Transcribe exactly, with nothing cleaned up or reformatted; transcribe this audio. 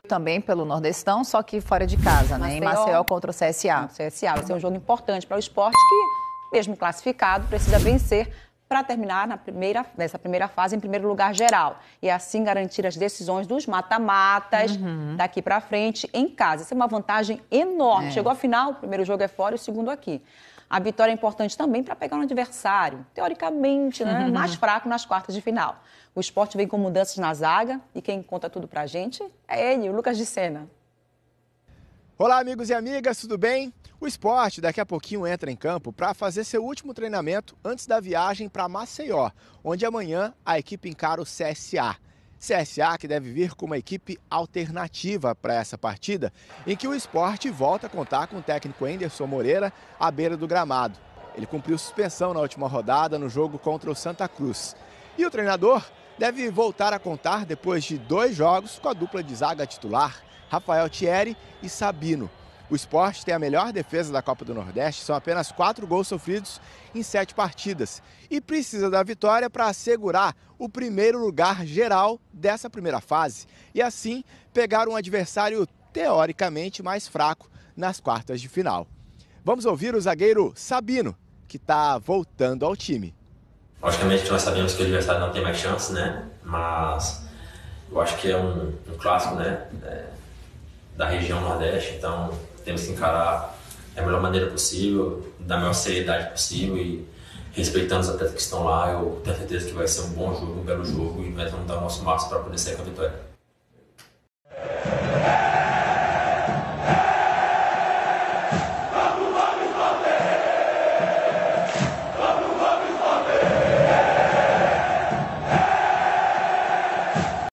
também pelo Nordestão, só que fora de casa, né? Em Maceió contra o C S A. O C S A vai ser um jogo importante para o Sport que, mesmo classificado, precisa vencer para terminar na primeira, nessa primeira fase em primeiro lugar geral. E assim garantir as decisões dos mata-matas uhum. daqui para frente em casa. Isso é uma vantagem enorme. É. Chegou à final, o primeiro jogo é fora e o segundo aqui. A vitória é importante também para pegar um adversário, teoricamente, né, uhum. mais fraco nas quartas de final. O Sport vem com mudanças na zaga e quem conta tudo pra gente é ele, o Lucas de Sena. Olá, amigos e amigas, tudo bem? O Sport daqui a pouquinho entra em campo para fazer seu último treinamento antes da viagem para Maceió, onde amanhã a equipe encara o C S A. C S A que deve vir com uma equipe alternativa para essa partida, em que o Sport volta a contar com o técnico Anderson Moreira à beira do gramado. Ele cumpriu suspensão na última rodada no jogo contra o Santa Cruz. E o treinador deve voltar a contar depois de dois jogos com a dupla de zaga titular, Rafael Thierry e Sabino. O Sport tem a melhor defesa da Copa do Nordeste, são apenas quatro gols sofridos em sete partidas. E precisa da vitória para assegurar o primeiro lugar geral dessa primeira fase. E assim pegar um adversário teoricamente mais fraco nas quartas de final. Vamos ouvir o zagueiro Sabino, que está voltando ao time. Logicamente nós sabemos que o adversário não tem mais chance, né? Mas eu acho que é um, um clássico, né? É, da região Nordeste, então temos que encarar da melhor maneira possível, da maior seriedade possível e respeitando os atletas que estão lá. Eu tenho certeza que vai ser um bom jogo, um belo jogo e nós vamos dar o nosso máximo para poder sair com a vitória.